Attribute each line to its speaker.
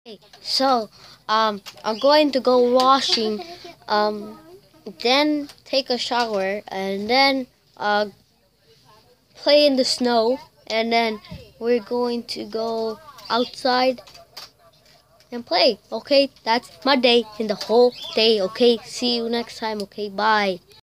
Speaker 1: Okay, so I'm going to go washing, then take a shower, and then play in the snow, and then we're going to go outside and play. Okay, that's my day in the whole day. Okay, see you next time. Okay, bye.